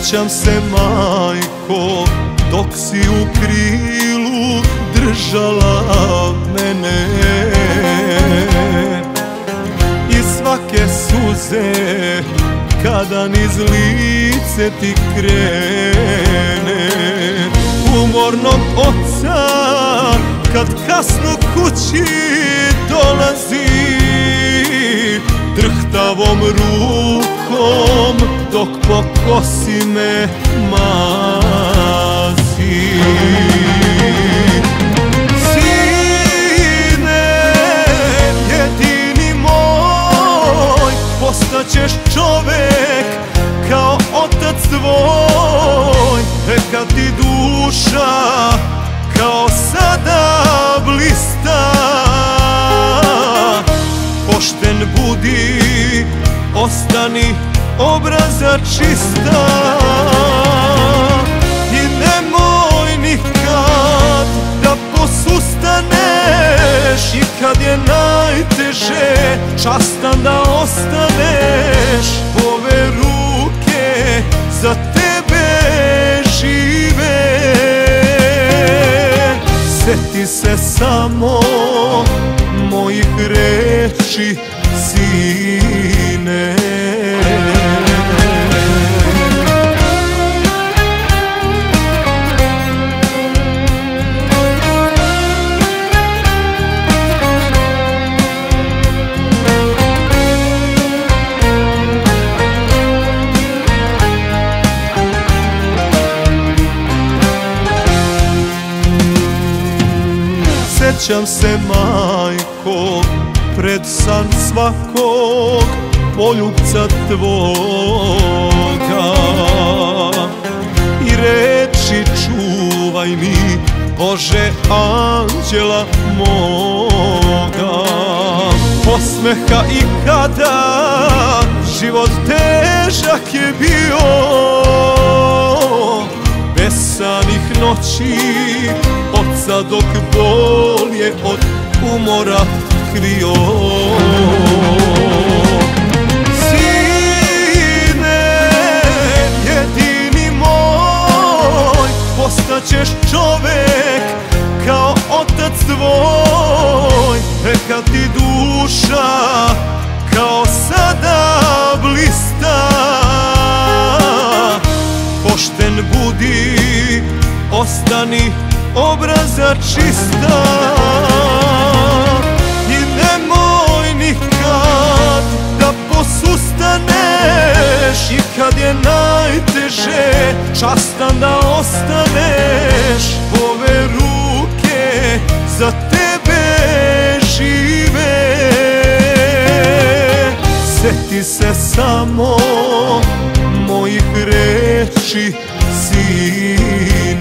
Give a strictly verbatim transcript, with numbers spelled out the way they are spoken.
Sjećam se, majko, dok si u krilu držala mene, i svake suze kada niz lice ti krene. Umornog oca kad kasno kući dolazi, drhtavom rukom dok po kosi me mazi. Sine, jedini moj, postaćeš čovek kao otac tvoj. Neka ti duša kao sada blista, pošten budi, ostani obraza čista. I nemoj nikad da posustaneš, i kad je najteže častan da ostaneš. Ove ruke za tebe žive, sjeti se samo mojih reči, sine. Sjećam se, majko, pred san svakog poljubca tvoga, i reči čuvaj mi, Bože, anđela moga. Osmeha i kada život težak je bio, besanih noći, oca dok bol je od umora krio. Sine, jedini moj, postaćeš čovek kao otac tvoj. Neka ti duša kao sada blista, pošten budi, ostani obraza čista. I nemoj nikad da posustaneš, i kad je najteže častan da ostaneš. Ove ruke za tebe žive, sjeti se samo mojih reči, sine.